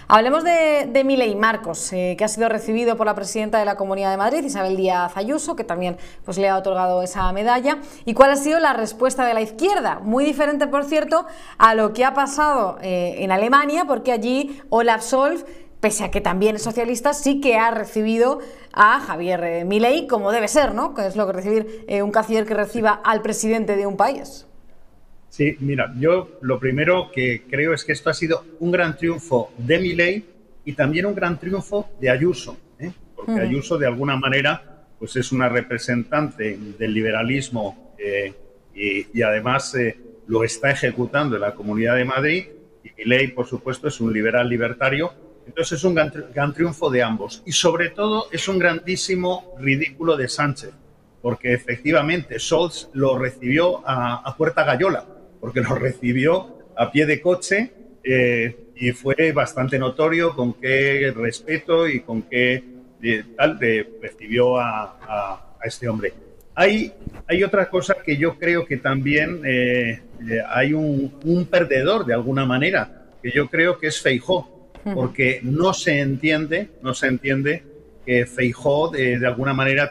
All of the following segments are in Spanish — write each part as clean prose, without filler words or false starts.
Hablemos de Milei Marcos, que ha sido recibido por la presidenta de la Comunidad de Madrid, Isabel Díaz Ayuso, que también pues, le ha otorgado esa medalla. ¿Y cuál ha sido la respuesta de la izquierda? Muy diferente, por cierto, a lo que ha pasado en Alemania, porque allí Olaf Scholz, pese a que también es socialista, sí que ha recibido a Javier Milei, como debe ser, ¿no? Que es lo que recibir un canciller que reciba al presidente de un país. Sí, mira, yo lo primero que creo es que esto ha sido un gran triunfo de Milei y también un gran triunfo de Ayuso, ¿eh? Porque Ayuso de alguna manera pues es una representante del liberalismo y además lo está ejecutando en la Comunidad de Madrid, y Milei, por supuesto, es un liberal libertario. Entonces es un gran triunfo de ambos y sobre todo es un grandísimo ridículo de Sánchez, porque efectivamente Scholz lo recibió a puerta gallola, porque lo recibió a pie de coche y fue bastante notorio con qué respeto y con qué tal recibió a este hombre. Hay otra cosa que yo creo que también hay un perdedor de alguna manera, que yo creo que es Feijóo, porque no se entiende que Feijóo de alguna manera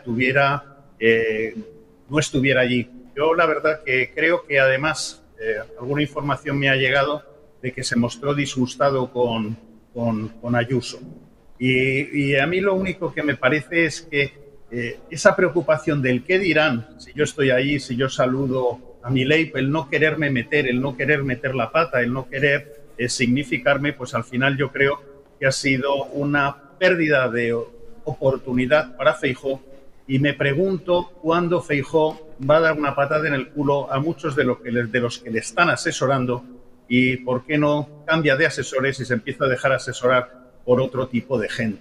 no estuviera allí. Yo la verdad que creo que además alguna información me ha llegado de que se mostró disgustado con Ayuso. Y a mí lo único que me parece es que esa preocupación del qué dirán si yo estoy allí, si yo saludo a Milei, el no quererme meter, el no querer meter la pata, el no querer significarme, pues al final yo creo que ha sido una pérdida de oportunidad para Feijóo. Y me pregunto cuándo Feijóo va a dar una patada en el culo a muchos de los que le están asesorando y por qué no cambia de asesores y se empieza a dejar asesorar por otro tipo de gente.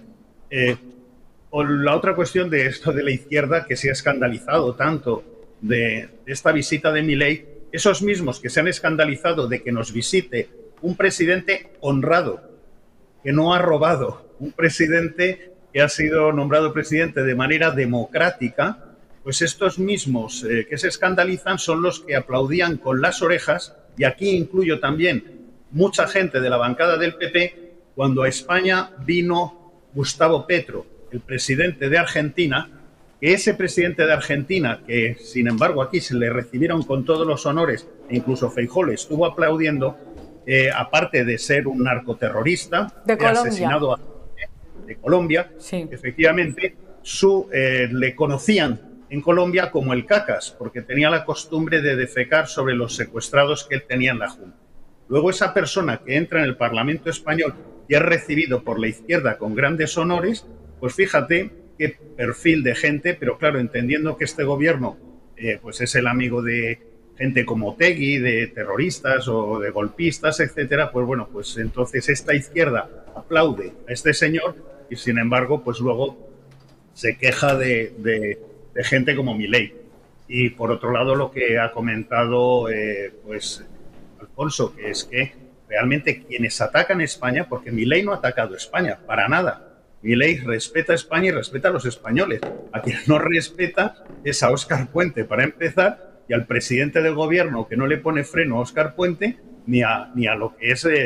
O la otra cuestión de esto de la izquierda, que se ha escandalizado tanto de esta visita de Milei, esos mismos que se han escandalizado de que nos visite un presidente honrado, que no ha robado, un presidente que ha sido nombrado presidente de manera democrática, pues estos mismos que se escandalizan son los que aplaudían con las orejas, y aquí incluyo también mucha gente de la bancada del PP, cuando a España vino Gustavo Petro, el presidente de Argentina, que ese presidente de Argentina, que sin embargo aquí se le recibieron con todos los honores, e incluso Feijóo le estuvo aplaudiendo, aparte de ser un narcoterrorista, De Colombia. asesinado de Colombia, sí. Efectivamente, le conocían en Colombia como el Cacas, porque tenía la costumbre de defecar sobre los secuestrados que él tenía en la Junta. Luego esa persona que entra en el Parlamento español y es recibido por la izquierda con grandes honores, pues fíjate qué perfil de gente, pero claro, entendiendo que este gobierno pues es el amigo de gente como Otegi, de terroristas o de golpistas, etcétera, pues bueno, pues entonces esta izquierda aplaude a este señor y sin embargo, pues luego se queja de gente como Milei. Y por otro lado, lo que ha comentado pues Alfonso, que es que realmente quienes atacan España, porque Milei no ha atacado España, para nada. Milei respeta a España y respeta a los españoles. A quien no respeta es a Óscar Puente, para empezar, y al presidente del gobierno, que no le pone freno a Óscar Puente, ni a lo que es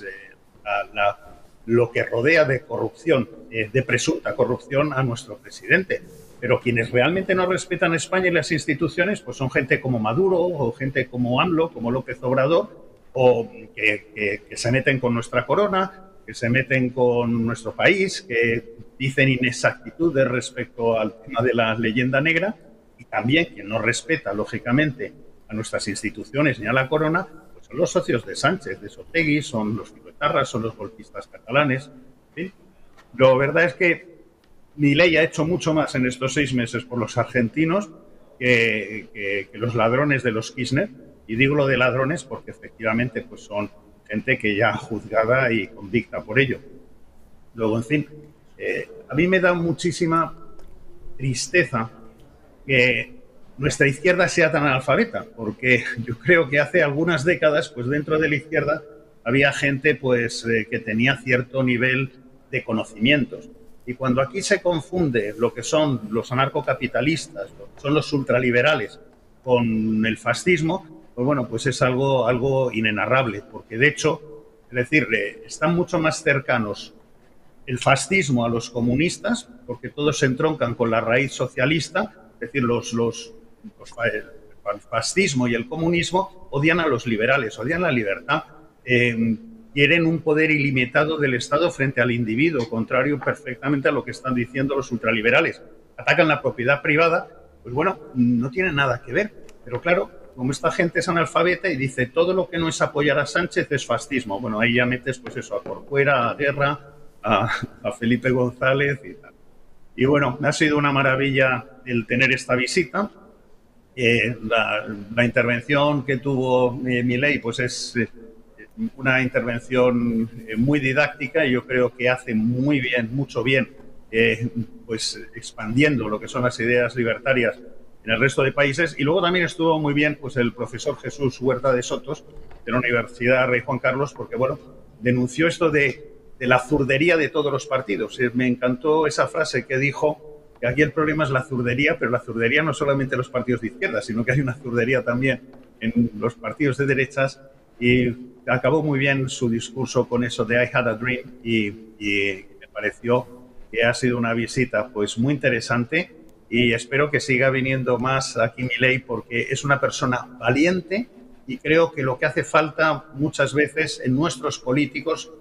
lo que rodea de corrupción, de presunta corrupción a nuestro presidente. Pero quienes realmente no respetan a España y las instituciones, pues son gente como Maduro o gente como AMLO, como López Obrador, o que se meten con nuestra corona, que se meten con nuestro país, que dicen inexactitudes respecto al tema de la leyenda negra, y también quien no respeta, lógicamente, a nuestras instituciones ni a la corona, pues son los socios de Sánchez, de Otegi, son los filoetarras, son los golpistas catalanes. ¿Sí? La verdad es que Milei ha hecho mucho más en estos 6 meses por los argentinos que los ladrones de los Kirchner, y digo lo de ladrones porque efectivamente pues son gente que ya juzgada y convicta por ello. Luego, en fin, a mí me da muchísima tristeza que nuestra izquierda sea tan analfabeta, porque yo creo que hace algunas décadas, pues dentro de la izquierda había gente pues que tenía cierto nivel de conocimientos. Y cuando aquí se confunde lo que son los anarcocapitalistas, lo que son los ultraliberales, con el fascismo, pues bueno, pues es algo inenarrable, porque de hecho Es decir, están mucho más cercanos el fascismo a los comunistas, porque todos se entroncan con la raíz socialista, es decir, el fascismo y el comunismo odian a los liberales, odian la libertad, quieren un poder ilimitado del Estado frente al individuo, contrario perfectamente a lo que están diciendo los ultraliberales. Atacan la propiedad privada, pues bueno, no tiene nada que ver, pero claro, como esta gente es analfabeta y dice todo lo que no es apoyar a Sánchez es fascismo, bueno, ahí ya metes pues eso, a Corcuera, a Guerra, a Felipe González y tal. Y bueno, ha sido una maravilla el tener esta visita. La intervención que tuvo Milei pues es una intervención muy didáctica y yo creo que hace muy bien, mucho bien, pues expandiendo lo que son las ideas libertarias en el resto de países. Y luego también estuvo muy bien pues el profesor Jesús Huerta de Sotos de la Universidad Rey Juan Carlos, porque bueno, denunció esto de la zurdería de todos los partidos. Me encantó esa frase que dijo que aquí el problema es la zurdería, pero la zurdería no solamente en los partidos de izquierda, sino que hay una zurdería también en los partidos de derechas, y acabó muy bien su discurso con eso de I had a dream y me pareció que ha sido una visita pues muy interesante y espero que siga viniendo más aquí Milei porque es una persona valiente y creo que lo que hace falta muchas veces en nuestros políticos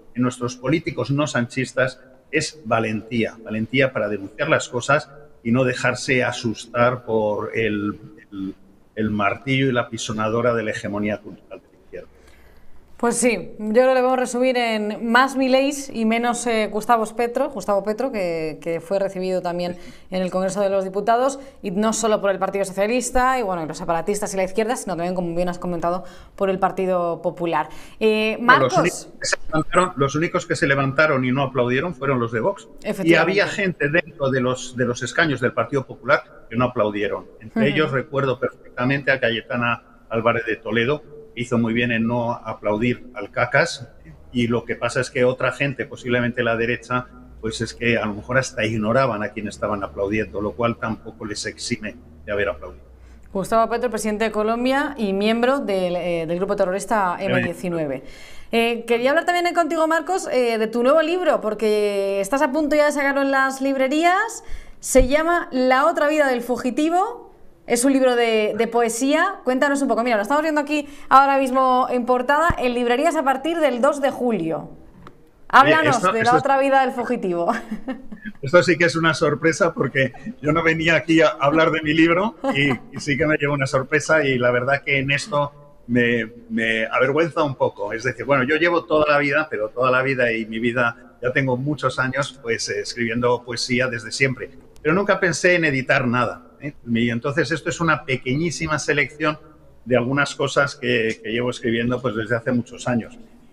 no sanchistas, es valentía. Valentía para denunciar las cosas y no dejarse asustar por el martillo y la pisonadora de la hegemonía cultural de la izquierda. Pues sí, yo creo que lo podemos resumir en más Mileis y menos Gustavo Petro, que fue recibido también en el Congreso de los Diputados, y no solo por el Partido Socialista y bueno, los separatistas y la izquierda, sino también, como bien has comentado, por el Partido Popular. Marcos. Los únicos que se levantaron y no aplaudieron fueron los de Vox. Y había gente dentro de los escaños del Partido Popular que no aplaudieron. Entre ellos recuerdo perfectamente a Cayetana Álvarez de Toledo, hizo muy bien en no aplaudir al Cacas, y lo que pasa es que otra gente, posiblemente la derecha, pues es que a lo mejor hasta ignoraban a quien estaban aplaudiendo, lo cual tampoco les exime de haber aplaudido. Gustavo Petro, presidente de Colombia y miembro del grupo terrorista M-19. Quería hablar también contigo, Marcos, de tu nuevo libro, porque estás a punto ya de sacarlo en las librerías. Se llama La otra vida del fugitivo. Es un libro de poesía. Cuéntanos un poco. Mira, lo estamos viendo aquí ahora mismo en portada, en librerías a partir del 2 de julio. Háblanos de La otra vida del fugitivo. Esto sí que es una sorpresa porque yo no venía aquí a hablar de mi libro y sí que me llevo una sorpresa, y la verdad que en esto me avergüenza un poco. Es decir, bueno, yo llevo toda la vida, pero toda la vida y mi vida, ya tengo muchos años pues escribiendo poesía desde siempre, pero nunca pensé en editar nada. Y entonces esto es una pequeñísima selección de algunas cosas que llevo escribiendo pues desde hace muchos años.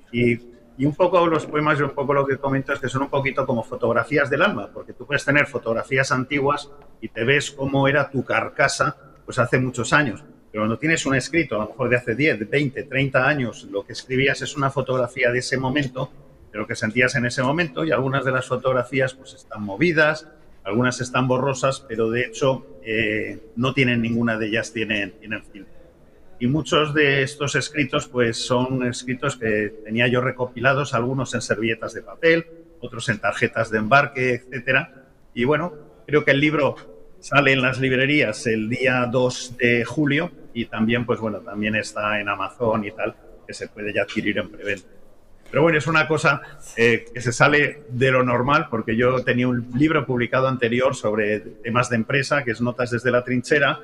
Y un poco los poemas, yo un poco lo que comento es que son un poquito como fotografías del alma, porque tú puedes tener fotografías antiguas y te ves cómo era tu carcasa pues hace muchos años. Pero cuando tienes un escrito, a lo mejor de hace 10, 20, 30 años, lo que escribías es una fotografía de ese momento, de lo que sentías en ese momento, y algunas de las fotografías pues están movidas, algunas están borrosas, pero de hecho no tienen ninguna de ellas, tienen filtro. Y muchos de estos escritos pues son escritos que tenía yo recopilados, algunos en servilletas de papel, otros en tarjetas de embarque, etcétera. Y bueno, creo que el libro sale en las librerías el día 2 de julio y también, pues bueno, también está en Amazon y tal, que se puede ya adquirir en preventa. Pero bueno, es una cosa que se sale de lo normal, porque yo tenía un libro publicado anterior sobre temas de empresa, que es Notas desde la trinchera.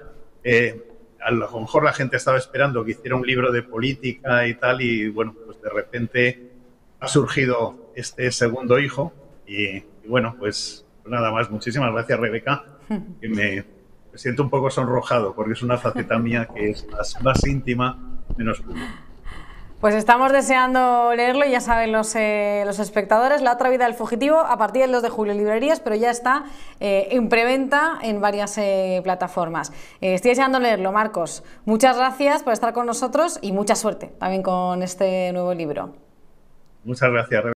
A lo mejor la gente estaba esperando que hiciera un libro de política y tal, y bueno, pues de repente ha surgido este segundo hijo y bueno, pues nada más. Muchísimas gracias, Rebeca, que me siento un poco sonrojado porque es una faceta mía que es más íntima, menos pública. Pues estamos deseando leerlo, y ya saben los espectadores, La otra vida del fugitivo, a partir del 2 de julio en librerías, pero ya está en preventa en varias plataformas. Estoy deseando leerlo, Marcos. Muchas gracias por estar con nosotros y mucha suerte también con este nuevo libro. Muchas gracias, Rebeca.